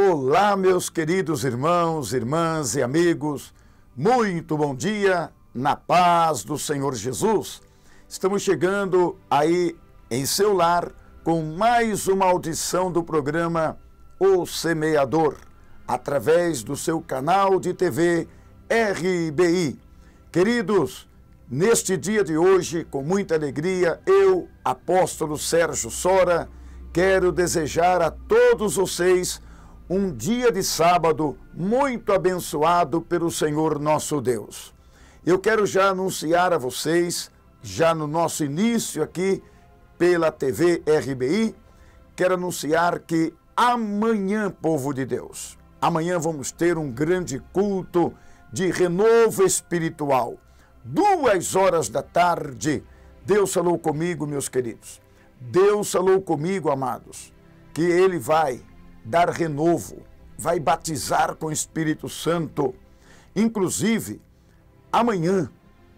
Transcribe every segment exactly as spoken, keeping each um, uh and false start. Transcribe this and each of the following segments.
Olá, meus queridos irmãos, irmãs e amigos, muito bom dia, na paz do Senhor Jesus. Estamos chegando aí em seu lar com mais uma audição do programa O Semeador, através do seu canal de T V R B I. Queridos, neste dia de hoje, com muita alegria, eu, apóstolo Sérgio Sora, quero desejar a todos vocês um dia de sábado muito abençoado pelo Senhor nosso Deus. Eu quero já anunciar a vocês, já no nosso início aqui pela T V R B I, quero anunciar que amanhã, povo de Deus, amanhã vamos ter um grande culto de renovo espiritual. Duas horas da tarde, Deus falou comigo, meus queridos. Deus falou comigo, amados, que Ele vai dar renovo, vai batizar com o Espírito Santo. Inclusive, amanhã,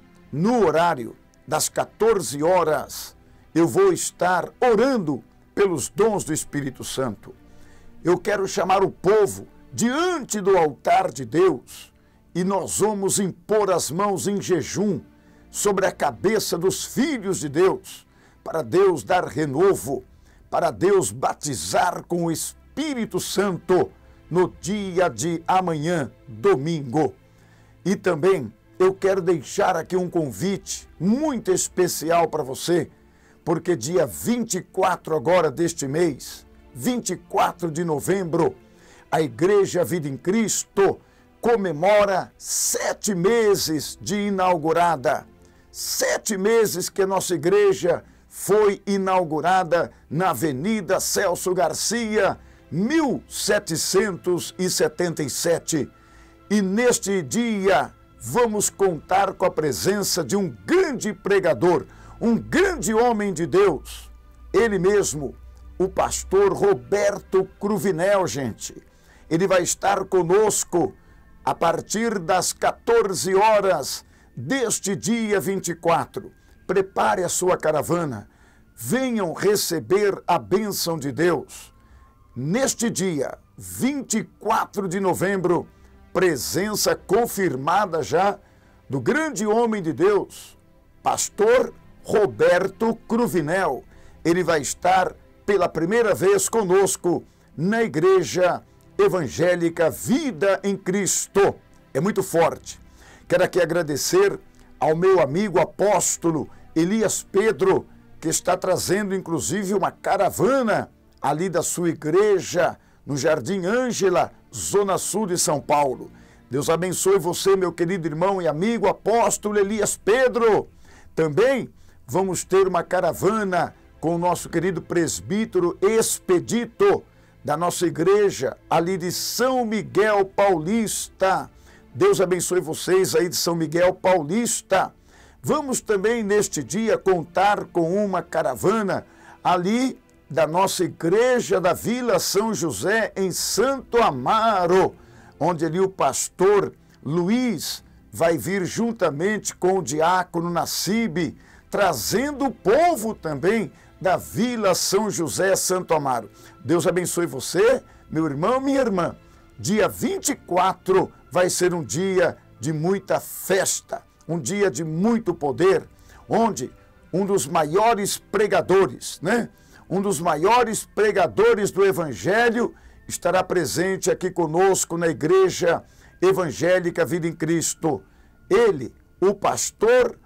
no horário das quatorze horas, eu vou estar orando pelos dons do Espírito Santo. Eu quero chamar o povo diante do altar de Deus e nós vamos impor as mãos em jejum sobre a cabeça dos filhos de Deus, para Deus dar renovo, para Deus batizar com o Espírito Santo no dia de amanhã, domingo. E também eu quero deixar aqui um convite muito especial para você, porque dia vinte e quatro agora deste mês, vinte e quatro de novembro, a Igreja Vida em Cristo comemora sete meses de inaugurada. Sete meses que a nossa igreja foi inaugurada na Avenida Celso Garcia, mil setecentos e setenta e sete. E neste dia vamos contar com a presença de um grande pregador, um grande homem de Deus. Ele mesmo, o pastor Roberto Cruvinel, gente. Ele vai estar conosco a partir das quatorze horas deste dia vinte e quatro. Prepare a sua caravana. Venham receber a bênção de Deus. Neste dia, vinte e quatro de novembro, presença confirmada já do grande homem de Deus, pastor Roberto Cruvinel. Ele vai estar pela primeira vez conosco na Igreja Evangélica Vida em Cristo. É muito forte. Quero aqui agradecer ao meu amigo apóstolo Elias Pedro, que está trazendo inclusive uma caravana ali da sua igreja, no Jardim Ângela, Zona Sul de São Paulo. Deus abençoe você, meu querido irmão e amigo apóstolo Elias Pedro. Também vamos ter uma caravana com o nosso querido presbítero Expedito, da nossa igreja, ali de São Miguel Paulista. Deus abençoe vocês aí de São Miguel Paulista. Vamos também neste dia contar com uma caravana ali da nossa igreja da Vila São José em Santo Amaro, onde ali o pastor Luiz vai vir juntamente com o diácono Nassib, trazendo o povo também da Vila São José Santo Amaro. Deus abençoe você, meu irmão, minha irmã. Dia vinte e quatro vai ser um dia de muita festa, um dia de muito poder, onde um dos maiores pregadores, né? Um dos maiores pregadores do Evangelho estará presente aqui conosco na Igreja Evangélica Vida em Cristo. Ele, o pastor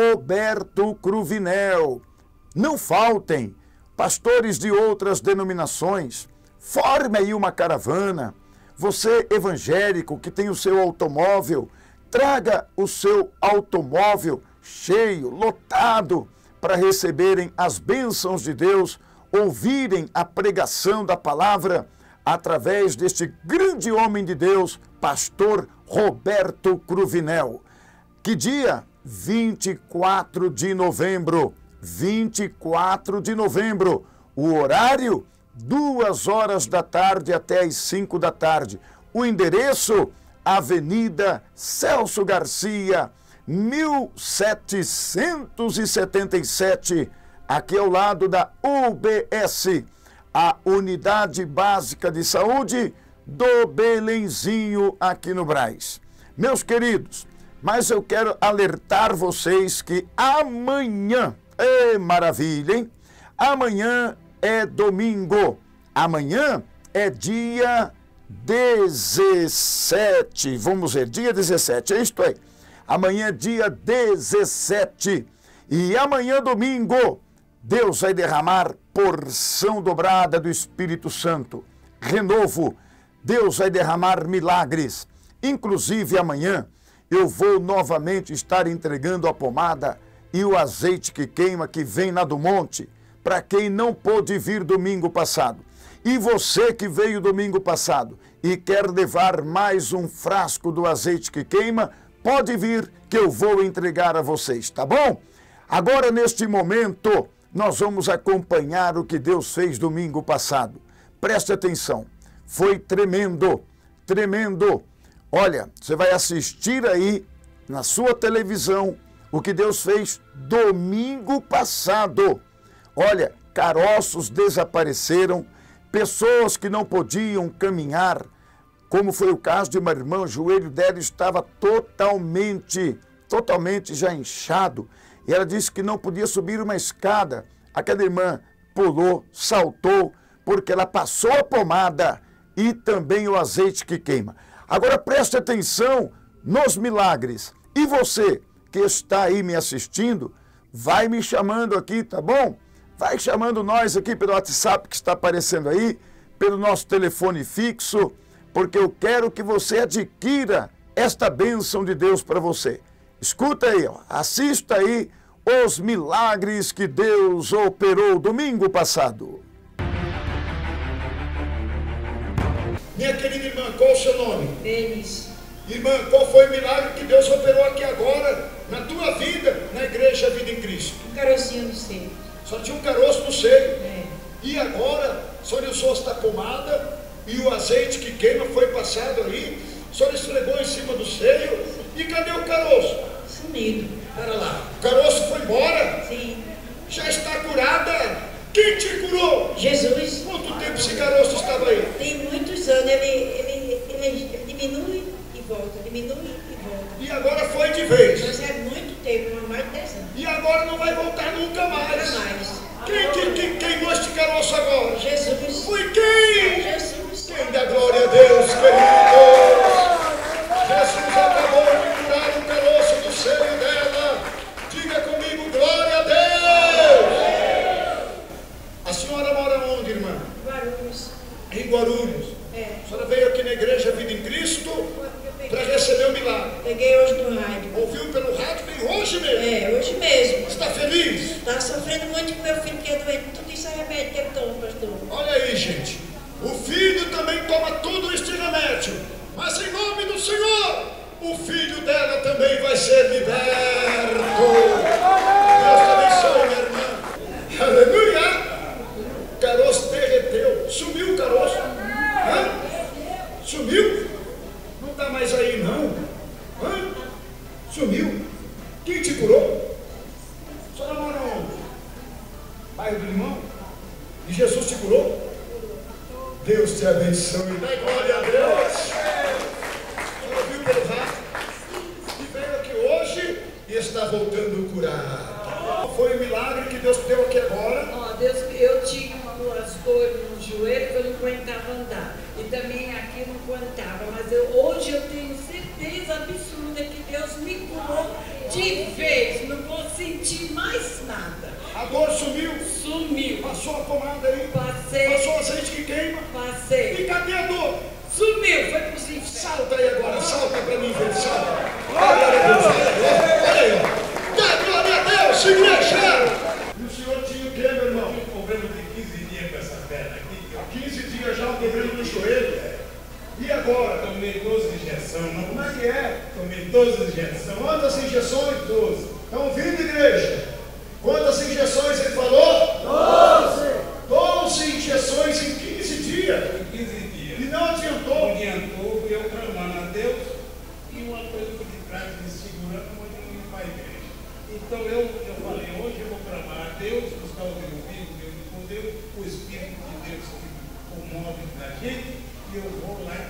Roberto Cruvinel. Não faltem pastores de outras denominações. Forme aí uma caravana. Você evangélico que tem o seu automóvel, traga o seu automóvel cheio, lotado, para receberem as bênçãos de Deus, ouvirem a pregação da palavra através deste grande homem de Deus, pastor Roberto Cruvinel. Que dia? vinte e quatro de novembro. vinte e quatro de novembro. O horário, duas horas da tarde até as cinco da tarde. O endereço, Avenida Celso Garcia, mil setecentos e setenta e sete, aqui ao lado da U B S, a Unidade Básica de Saúde do Belenzinho aqui no Brás. Meus queridos, mas eu quero alertar vocês que amanhã, é maravilha, hein? Amanhã é domingo, amanhã é dia dezessete, vamos ver, dia dezessete, é isto aí. Amanhã é dia dezessete e amanhã domingo, Deus vai derramar porção dobrada do Espírito Santo, renovo, Deus vai derramar milagres. Inclusive amanhã eu vou novamente estar entregando a pomada e o azeite que queima que vem lá do monte, para quem não pôde vir domingo passado. E você que veio domingo passado e quer levar mais um frasco do azeite que queima, pode vir que eu vou entregar a vocês, tá bom? Agora, neste momento, nós vamos acompanhar o que Deus fez domingo passado. Preste atenção, foi tremendo, tremendo. Olha, você vai assistir aí na sua televisão o que Deus fez domingo passado. Olha, caroços desapareceram, pessoas que não podiam caminhar, como foi o caso de uma irmã, o joelho dela estava totalmente, totalmente já inchado. E ela disse que não podia subir uma escada. Aquela irmã pulou, saltou, porque ela passou a pomada e também o azeite que queima. Agora preste atenção nos milagres. E você que está aí me assistindo, vai me chamando aqui, tá bom? Vai chamando nós aqui pelo WhatsApp que está aparecendo aí, pelo nosso telefone fixo, porque eu quero que você adquira esta bênção de Deus para você. Escuta aí, ó, assista aí os milagres que Deus operou domingo passado. Minha querida irmã, qual o seu nome? Denis. Irmã, qual foi o milagre que Deus operou aqui agora, na tua vida, na igreja Vida em Cristo? Um carocinho no seio. Só tinha um caroço no seio. É. E agora, a senhora usou esta pomada e o azeite que queima foi passado aí. A senhora esfregou em cima do seio. E cadê o caroço? Sumido. Pera lá, o caroço foi embora? Sim. Já está curada? Quem te curou? Jesus. Quanto tempo esse caroço estava aí? Tem muitos anos. Ele, ele, ele diminui e volta, diminui e volta. E agora foi de vez. Mas é muito tempo, mais de dez anos. E agora não vai voltar nunca mais. Nunca mais. Quem, quem, quem queimou este caroço agora? Jesus. Foi quem? Jesus. Quem dá glória a Deus, queridos? Jesus acabou de curar o caroço do seio dela. Diga comigo, glória a Deus. A senhora mora onde, irmã? Guarulhos. Em Guarulhos. É. A senhora veio aqui na igreja Vida em Cristo para receber o milagre. Peguei hoje no rádio. Ouviu pelo rádio, veio hoje mesmo. É, hoje mesmo. Está feliz? Está sofrendo muito com meu filho que é doente. Tudo isso é remédio que eu tomo, pastor. Olha aí, gente. O filho também toma tudo este remédio. Mas em nome do Senhor, o filho dela também vai ser liberto. Deus te abençoe, minha irmã. Aleluia. O caroço derreteu. Sumiu o caroço. Hã? Sumiu? Não está mais aí, não. Hã? Sumiu. Quem te curou? A senhora mora onde? Bairro do Limão? E Jesus te curou? Deus te abençoe. Dá glória a Deus. Você ouviu pelo rádio? E veio aqui hoje e está voltando curado. Foi o milagre que Deus deu aqui agora. Ó, Deus, eu tinha umas dores no joelho que eu não aguentava andar. E também aqui não aguentava. Mas eu, hoje eu tenho certeza absoluta que Deus me curou de vez. Não vou sentir mais nada. A dor sumiu. Sumiu. Passou a pomada aí. Passei. Passou o azeite que queima. Passei. E cadê a dor? Sumiu. Foi pro sim. Salta aí agora. Salta pra mim ver. Salta. Glória a Deus. Olha aí. Dá glória a Deus, igreja. E o senhor tinha o quê, meu irmão? Um problema de quinze dias com essa perna aqui. Há quinze dias já o problema no joelho. E agora? Tomei doze injeções. Não... Como é que é? Tomei doze injeções. Quantas injeções? doze. Estão ouvindo, igreja? Quantas injeções ele falou? Doze. Doze injeções em quinze dias. Em quinze dias. E não adiantou. Não adiantou, eu clamando a Deus e uma coisa por detrás me segurando, mas eu não ia para a igreja. Então eu, eu falei, hoje eu vou clamar a Deus, buscar o meu ouvido, Deus de poder, o Espírito de Deus que comove da gente, e eu vou lá e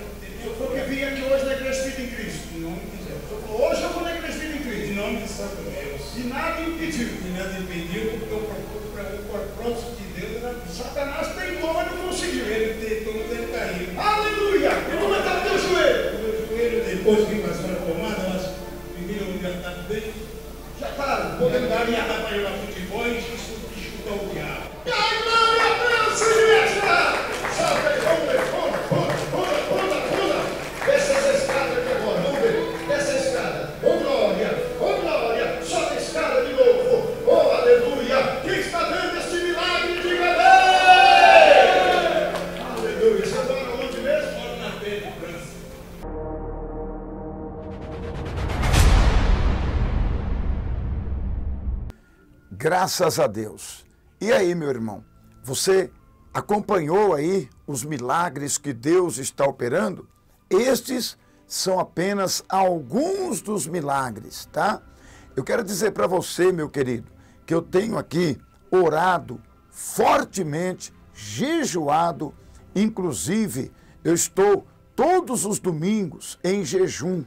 impediu. E nada impediu, porque o propósito de Deus era. Satanás tentou, mas não conseguiu. Ele tentou, mas ele caiu. Aleluia! E como é que está o teu joelho? O meu joelho, depois que passou a pomada, elas pediram já está bem. Já está Podendo podendo dar dar minha para jogar futebol e chutar o diabo. Ai, glória a Deus, igreja! Salve aí, vamos ver, pula, pula, pula, pula, pula. Desce essa escada aqui agora, vamos ver. Desce a escada. Oh, glória, oh, glória. Sobe a escada de novo. Oh, aleluia. Quem está vendo este milagre, diga amém. Aleluia. Você mora onde mesmo? Moro na Penha de França. Graças a Deus. E aí, meu irmão, você acompanhou aí os milagres que Deus está operando? Estes são apenas alguns dos milagres, tá? Eu quero dizer para você, meu querido, que eu tenho aqui orado fortemente, jejuado, inclusive eu estou todos os domingos em jejum.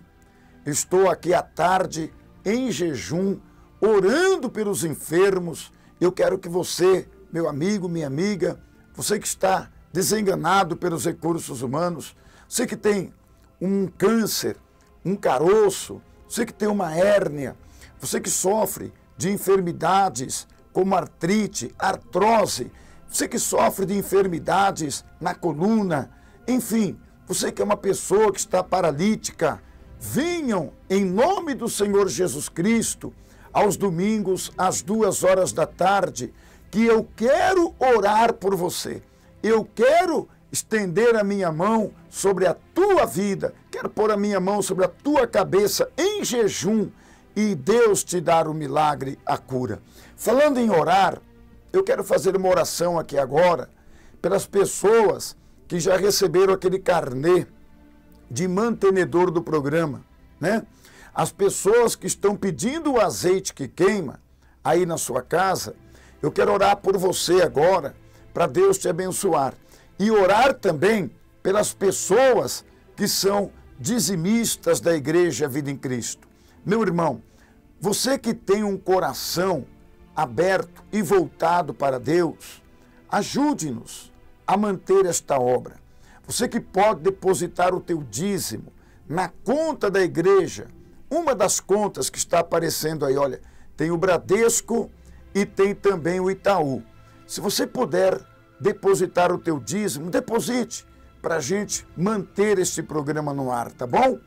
Estou aqui à tarde em jejum, orando pelos enfermos. Eu quero que você, meu amigo, minha amiga, você que está desenganado pelos recursos humanos, você que tem um câncer, um caroço, você que tem uma hérnia, você que sofre de enfermidades como artrite, artrose, você que sofre de enfermidades na coluna, enfim, você que é uma pessoa que está paralítica, venham em nome do Senhor Jesus Cristo aos domingos, às duas horas da tarde, que eu quero orar por você. Eu quero estender a minha mão sobre a tua vida, quero pôr a minha mão sobre a tua cabeça em jejum e Deus te dar o milagre, a cura. Falando em orar, eu quero fazer uma oração aqui agora pelas pessoas que já receberam aquele carnê de mantenedor do programa, né? As pessoas que estão pedindo o azeite que queima aí na sua casa, eu quero orar por você agora, para Deus te abençoar. E orar também pelas pessoas que são dizimistas da Igreja Vida em Cristo. Meu irmão, você que tem um coração aberto e voltado para Deus, ajude-nos a manter esta obra. Você que pode depositar o teu dízimo na conta da igreja, uma das contas que está aparecendo aí, olha, tem o Bradesco e tem também o Itaú. Se você puder depositar o teu dízimo, deposite para a gente manter este programa no ar, tá bom?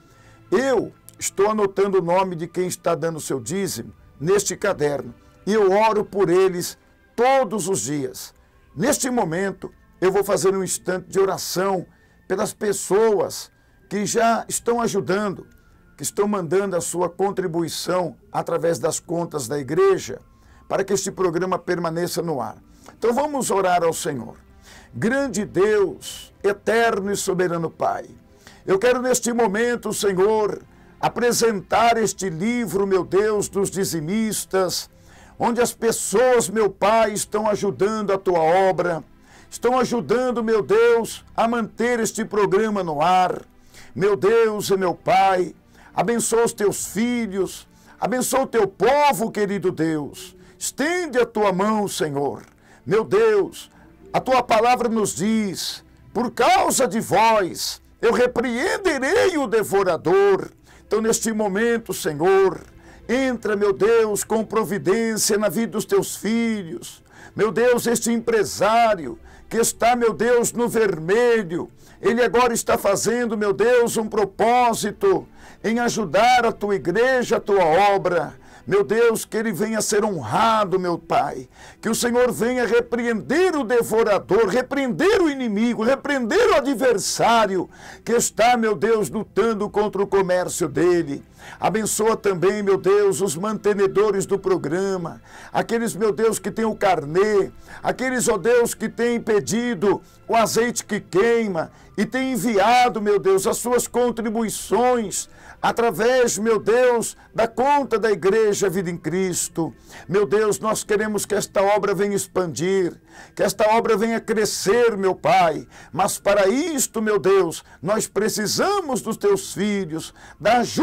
Eu estou anotando o nome de quem está dando o seu dízimo neste caderno e eu oro por eles todos os dias. Neste momento, eu vou fazer um instante de oração pelas pessoas que já estão ajudando, que estão mandando a sua contribuição através das contas da igreja, para que este programa permaneça no ar. Então vamos orar ao Senhor. Grande Deus, eterno e soberano Pai, eu quero neste momento, Senhor, apresentar este livro, meu Deus, dos dizimistas, onde as pessoas, meu Pai, estão ajudando a Tua obra, estão ajudando, meu Deus, a manter este programa no ar. Meu Deus e meu Pai, abençoa os Teus filhos, abençoa o Teu povo, querido Deus. Estende a Tua mão, Senhor. Meu Deus, a Tua palavra nos diz, por causa de vós, eu repreenderei o devorador. Então, neste momento, Senhor, entra, meu Deus, com providência na vida dos Teus filhos. Meu Deus, este empresário que está, meu Deus, no vermelho, ele agora está fazendo, meu Deus, um propósito em ajudar a Tua igreja, a Tua obra. Meu Deus, que ele venha ser honrado, meu Pai. Que o Senhor venha repreender o devorador, repreender o inimigo, repreender o adversário que está, meu Deus, lutando contra o comércio dele. Abençoa também, meu Deus, os mantenedores do programa, aqueles, meu Deus, que têm o carnê, aqueles, ó Deus, que têm pedido o azeite que queima e têm enviado, meu Deus, as suas contribuições através, meu Deus, da conta da Igreja Vida em Cristo. Meu Deus, nós queremos que esta obra venha expandir, que esta obra venha crescer, meu Pai. Mas para isto, meu Deus, nós precisamos dos Teus filhos, da ajuda do Teu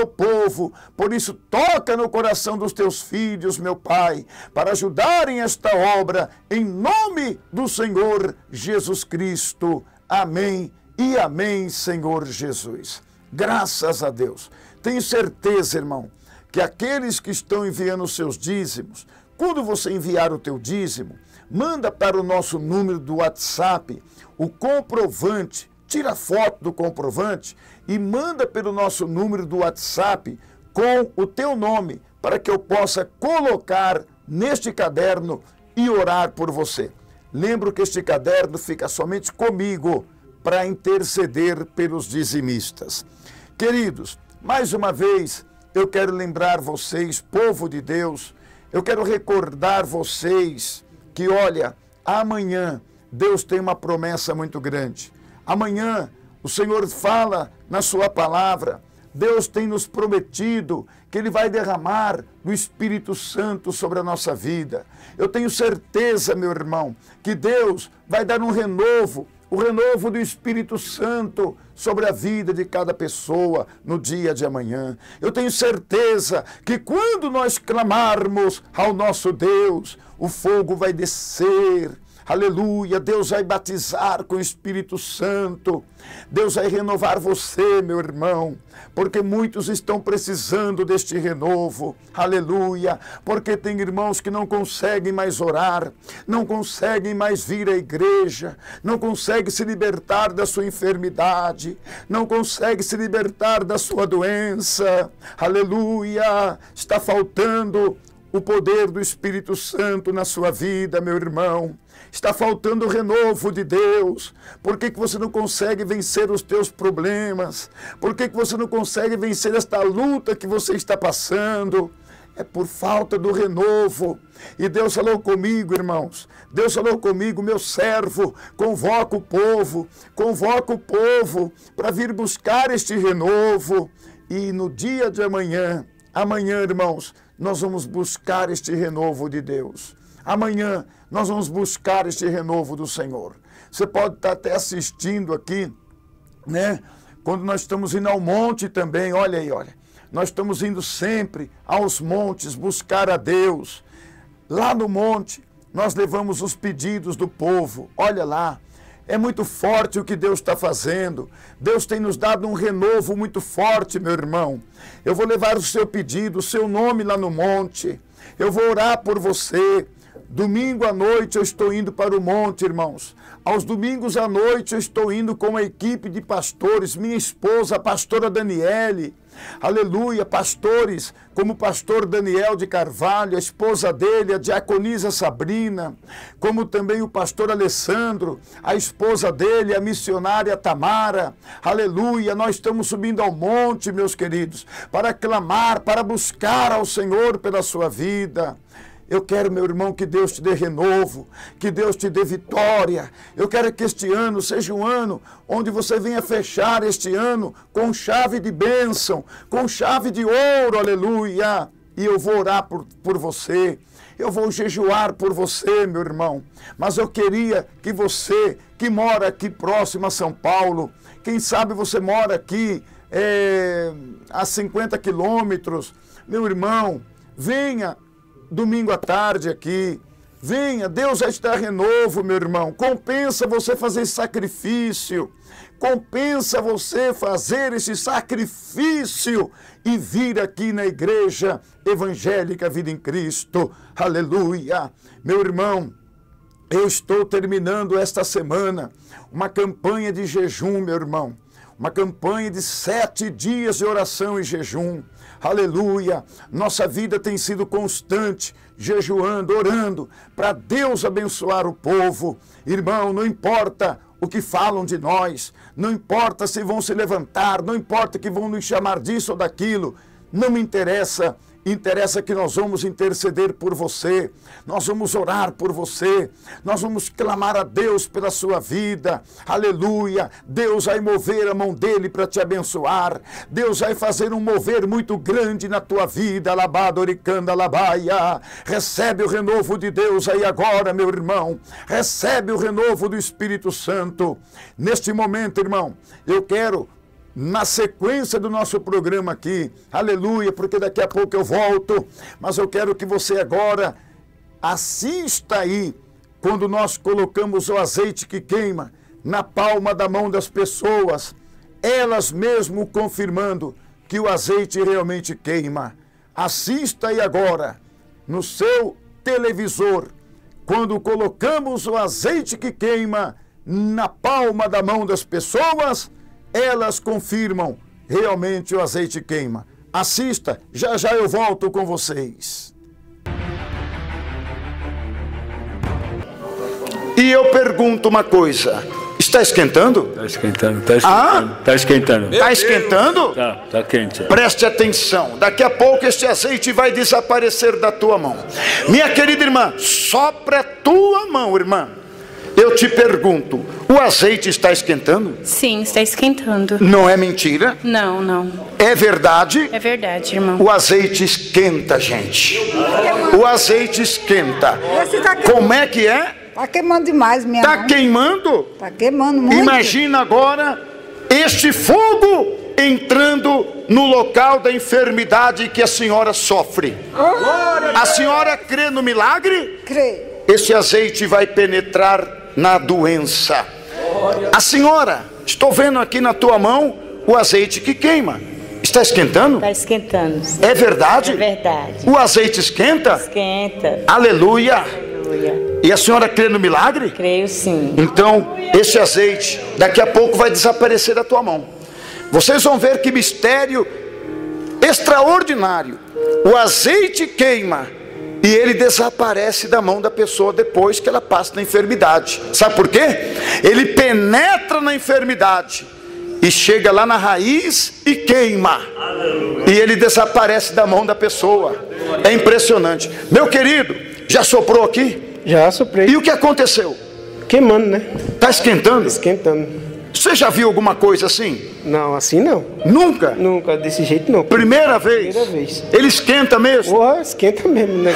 teu povo. Por isso, toca no coração dos teus filhos, meu Pai, para ajudarem esta obra, em nome do Senhor Jesus Cristo. Amém e amém, Senhor Jesus. Graças a Deus. Tenho certeza, irmão, que aqueles que estão enviando os seus dízimos, quando você enviar o teu dízimo, manda para o nosso número do WhatsApp o comprovante, tira foto do comprovante e manda pelo nosso número do WhatsApp com o teu nome, para que eu possa colocar neste caderno e orar por você. Lembro que este caderno fica somente comigo para interceder pelos dizimistas. Queridos, mais uma vez eu quero lembrar vocês, povo de Deus, eu quero recordar vocês que, olha, amanhã Deus tem uma promessa muito grande. Amanhã o Senhor fala na sua palavra, Deus tem nos prometido que Ele vai derramar o Espírito Santo sobre a nossa vida. Eu tenho certeza, meu irmão, que Deus vai dar um renovo, o renovo do Espírito Santo sobre a vida de cada pessoa no dia de amanhã. Eu tenho certeza que quando nós clamarmos ao nosso Deus, o fogo vai descer. Aleluia, Deus vai batizar com o Espírito Santo. Deus vai renovar você, meu irmão, porque muitos estão precisando deste renovo. Aleluia, porque tem irmãos que não conseguem mais orar, não conseguem mais vir à igreja, não conseguem se libertar da sua enfermidade, não conseguem se libertar da sua doença. Aleluia, está faltando o poder do Espírito Santo na sua vida, meu irmão. Está faltando o renovo de Deus. Por que que você não consegue vencer os teus problemas? Por que que você não consegue vencer esta luta que você está passando? É por falta do renovo. E Deus falou comigo, irmãos. Deus falou comigo, meu servo, convoca o povo, convoca o povo para vir buscar este renovo. E no dia de amanhã, amanhã, irmãos, nós vamos buscar este renovo de Deus. Amanhã nós vamos buscar este renovo do Senhor. Você pode estar até assistindo aqui, né? Quando nós estamos indo ao monte também, olha aí, olha. Nós estamos indo sempre aos montes buscar a Deus. Lá no monte, nós levamos os pedidos do povo. Olha lá. É muito forte o que Deus está fazendo. Deus tem nos dado um renovo muito forte, meu irmão. Eu vou levar o seu pedido, o seu nome lá no monte. Eu vou orar por você. Domingo à noite eu estou indo para o monte, irmãos. Aos domingos à noite eu estou indo com a equipe de pastores, minha esposa, a pastora Daniele. Aleluia, pastores como o pastor Daniel de Carvalho, a esposa dele, a diaconisa Sabrina, como também o pastor Alessandro, a esposa dele, a missionária Tamara. Aleluia, nós estamos subindo ao monte, meus queridos, para clamar, para buscar ao Senhor pela sua vida. Eu quero, meu irmão, que Deus te dê renovo, que Deus te dê vitória. Eu quero que este ano seja um ano onde você venha fechar este ano com chave de bênção, com chave de ouro, aleluia. E eu vou orar por, por você, eu vou jejuar por você, meu irmão. Mas eu queria que você, que mora aqui próximo a São Paulo, quem sabe você mora aqui é, a cinquenta quilômetros, meu irmão, venha domingo à tarde aqui, venha, Deus vai te dar renovo, meu irmão. Compensa você fazer sacrifício, compensa você fazer esse sacrifício e vir aqui na Igreja Evangélica Vida em Cristo, aleluia. Meu irmão, eu estou terminando esta semana uma campanha de jejum, meu irmão, uma campanha de sete dias de oração e jejum. Aleluia, nossa vida tem sido constante, jejuando, orando, para Deus abençoar o povo. Irmão, não importa o que falam de nós, não importa se vão se levantar, não importa que vão nos chamar disso ou daquilo, não me interessa. Interessa que nós vamos interceder por você, nós vamos orar por você, nós vamos clamar a Deus pela sua vida, aleluia. Deus vai mover a mão dele para te abençoar, Deus vai fazer um mover muito grande na tua vida, alabadoricanda, alabaia. Recebe o renovo de Deus aí agora, meu irmão, recebe o renovo do Espírito Santo. Neste momento, irmão, eu quero na sequência do nosso programa aqui. Aleluia, porque daqui a pouco eu volto. Mas eu quero que você agora assista aí, quando nós colocamos o azeite que queima na palma da mão das pessoas, elas mesmo confirmando que o azeite realmente queima. Assista aí agora, no seu televisor, quando colocamos o azeite que queima na palma da mão das pessoas, elas confirmam, realmente o azeite queima. Assista, já já eu volto com vocês. E eu pergunto uma coisa, está esquentando? Está esquentando, está esquentando. Ah? Está esquentando. Está esquentando? Tá, tá quente. Preste atenção, daqui a pouco este azeite vai desaparecer da tua mão. Minha querida irmã, sopra a tua mão, irmã. Eu te pergunto, o azeite está esquentando? Sim, está esquentando. Não é mentira? Não, não. É verdade? É verdade, irmão. O azeite esquenta, gente. O azeite esquenta. Como é que é? Tá queimando demais, minha Tá mão. queimando? Tá queimando muito. Imagina agora este fogo entrando no local da enfermidade que a senhora sofre. A senhora crê no milagre? Crê. Esse azeite vai penetrar na doença. A senhora, estou vendo aqui na tua mão o azeite que queima. Está esquentando? Está esquentando. Sim. É verdade? É verdade. O azeite esquenta? Esquenta. Aleluia. Aleluia. E a senhora crê no milagre? Creio sim. Então, esse azeite daqui a pouco vai desaparecer da tua mão. Vocês vão ver que mistério extraordinário. O azeite queima e ele desaparece da mão da pessoa depois que ela passa na enfermidade. Sabe por quê? Ele penetra na enfermidade e chega lá na raiz e queima. E ele desaparece da mão da pessoa. É impressionante. Meu querido, já soprou aqui? Já soprei. E o que aconteceu? Queimando, né? Está esquentando? Esquentando. Você já viu alguma coisa assim? Não, assim não. Nunca? Nunca, desse jeito não. Primeira vez? Primeira vez. Ele esquenta mesmo? Porra, esquenta mesmo, né?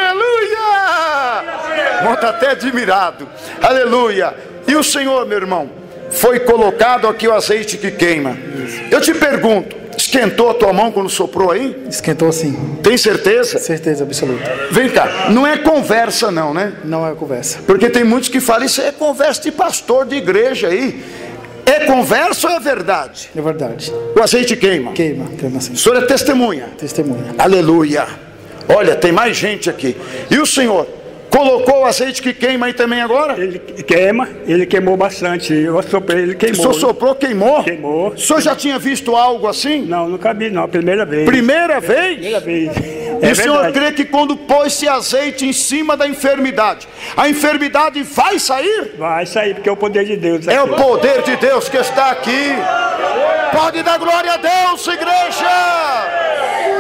Aleluia! Bom, tá até admirado. Aleluia! E o Senhor, meu irmão, foi colocado aqui o azeite que queima. Eu te pergunto, esquentou a tua mão quando soprou aí? Esquentou sim. Tem certeza? Certeza absoluta. Vem cá, não é conversa não, né? Não é conversa. Porque tem muitos que falam, isso é conversa de pastor de igreja aí. É conversa ou é verdade? É verdade. O azeite queima? Queima, queima sim. O senhor é testemunha? Testemunha. Aleluia. Olha, tem mais gente aqui. E o senhor colocou o azeite que queima aí também agora? Ele queima, ele queimou bastante. Eu soprei, ele queimou. O senhor soprou, queimou? Queimou. O senhor já tinha visto algo assim? Não, nunca vi não, primeira vez. Primeira vez? Primeira vez. E É o senhor verdade. crê que quando pôs-se azeite em cima da enfermidade, a enfermidade vai sair? Vai sair, porque é o poder de Deus. É aqui. o poder de Deus que está aqui. Pode dar glória a Deus, igreja!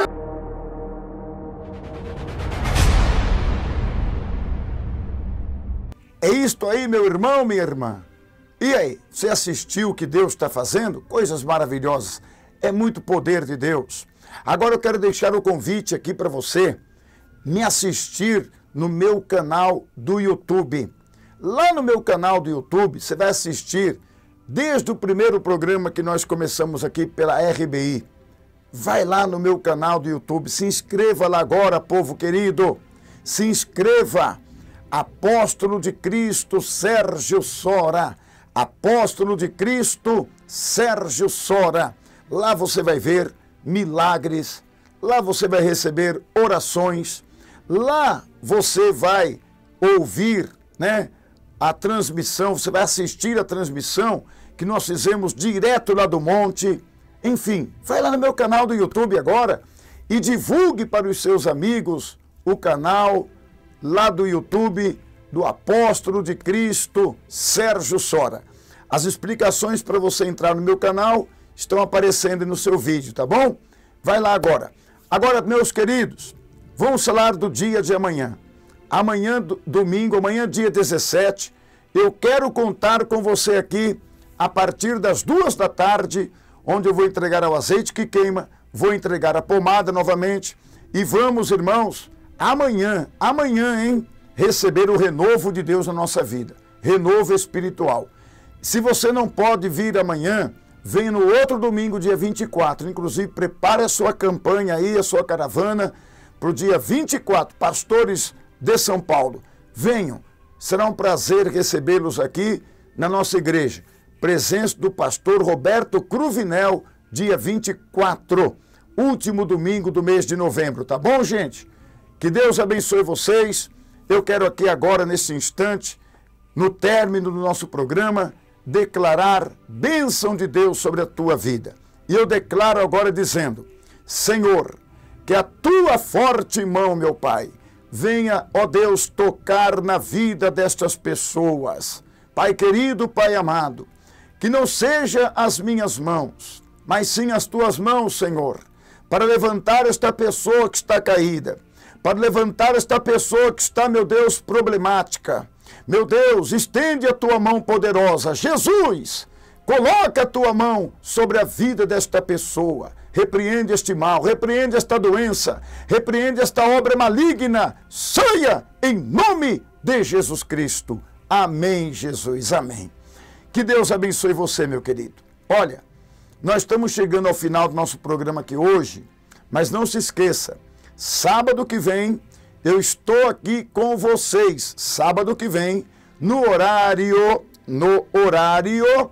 É isto aí, meu irmão, minha irmã. E aí, você assistiu o que Deus está fazendo? Coisas maravilhosas. É muito poder de Deus. Agora eu quero deixar o convite aqui para você me assistir no meu canal do YouTube. Lá no meu canal do YouTube, você vai assistir desde o primeiro programa que nós começamos aqui pela R B I. Vai lá no meu canal do YouTube, se inscreva lá agora, povo querido. Se inscreva. Apóstolo de Cristo Sérgio Sora. Apóstolo de Cristo Sérgio Sora. Lá você vai ver milagres, lá você vai receber orações, lá você vai ouvir, né, a transmissão, você vai assistir a transmissão que nós fizemos direto lá do monte. Enfim, vai lá no meu canal do YouTube agora e divulgue para os seus amigos o canal lá do YouTube do Apóstolo de Cristo Sérgio Sora. As explicações para você entrar no meu canal estão aparecendo no seu vídeo, tá bom? Vai lá agora. Agora, meus queridos, vamos falar do dia de amanhã. Amanhã, domingo, amanhã, dia dezessete, eu quero contar com você aqui a partir das duas da tarde, onde eu vou entregar o azeite que queima, vou entregar a pomada novamente e vamos, irmãos, amanhã, amanhã, hein, receber o renovo de Deus na nossa vida, renovo espiritual. Se você não pode vir amanhã, venha no outro domingo, dia vinte e quatro. Inclusive, prepare a sua campanha aí, a sua caravana, para o dia vinte e quatro. Pastores de São Paulo, venham. Será um prazer recebê-los aqui na nossa igreja. Presença do pastor Roberto Cruvinel, dia vinte e quatro, último domingo do mês de novembro. Tá bom, gente? Que Deus abençoe vocês. Eu quero aqui agora, nesse instante, no término do nosso programa, declarar bênção de Deus sobre a tua vida. E eu declaro agora dizendo: Senhor, que a tua forte mão, meu Pai, venha, ó Deus, tocar na vida destas pessoas. Pai querido, Pai amado, que não seja as minhas mãos, mas sim as tuas mãos, Senhor, para levantar esta pessoa que está caída, para levantar esta pessoa que está, meu Deus, problemática. Meu Deus, estende a tua mão poderosa. Jesus, coloca a tua mão sobre a vida desta pessoa. Repreende este mal, repreende esta doença, repreende esta obra maligna. Saia em nome de Jesus Cristo. Amém, Jesus, amém. Que Deus abençoe você, meu querido. Olha, nós estamos chegando ao final do nosso programa aqui hoje, mas não se esqueça, sábado que vem eu estou aqui com vocês, sábado que vem, no horário, no horário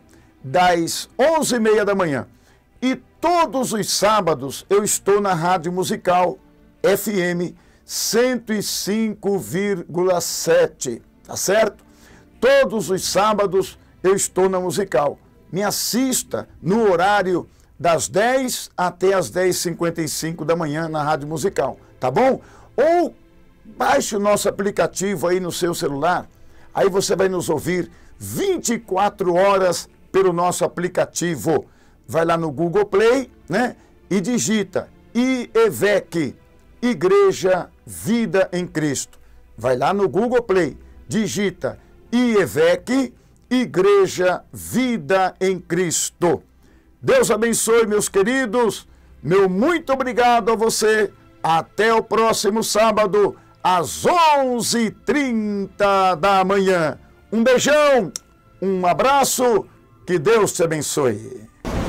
das onze e meia da manhã. E todos os sábados eu estou na Rádio Musical F M cento e cinco vírgula sete, tá certo? Todos os sábados eu estou na Musical. Me assista no horário das dez até as dez e cinquenta e cinco da manhã na Rádio Musical, tá bom? Ou baixe o nosso aplicativo aí no seu celular, aí você vai nos ouvir vinte e quatro horas pelo nosso aplicativo. Vai lá no Google Play, né? E digita I E V E C, Igreja Vida em Cristo. Vai lá no Google Play, digita I E V E C, Igreja Vida em Cristo. Deus abençoe, meus queridos. Meu muito obrigado a você. Até o próximo sábado, às onze e trinta da manhã. Um beijão, um abraço, que Deus te abençoe.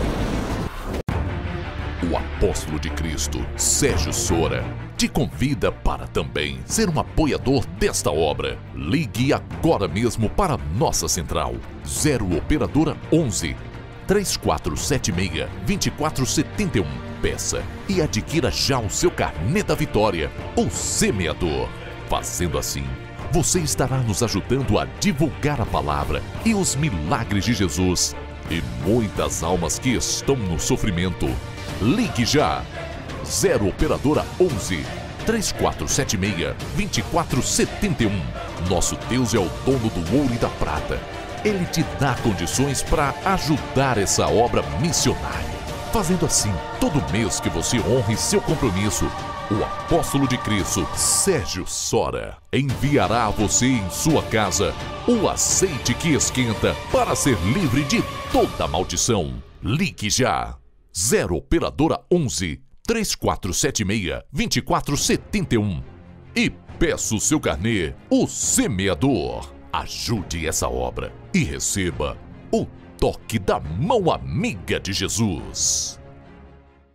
O apóstolo de Cristo, Sérgio Sora, te convida para também ser um apoiador desta obra. Ligue agora mesmo para nossa central, zero operadora onze, três quatro sete seis, dois quatro sete um. Peça e adquira já o seu carnê da vitória, o semeador. Fazendo assim, você estará nos ajudando a divulgar a palavra e os milagres de Jesus e muitas almas que estão no sofrimento. Ligue já! zero operadora onze, três quatro sete seis, dois quatro sete um. Nosso Deus é o dono do ouro e da prata. Ele te dá condições para ajudar essa obra missionária. Fazendo assim, todo mês que você honre seu compromisso, o apóstolo de Cristo, Sérgio Sora, enviará a você em sua casa o azeite que esquenta para ser livre de toda maldição. Ligue já! zero operadora onze, três quatro sete seis, dois quatro sete um. E peça o seu carnê, o semeador. Ajude essa obra e receba o toque da mão amiga de Jesus.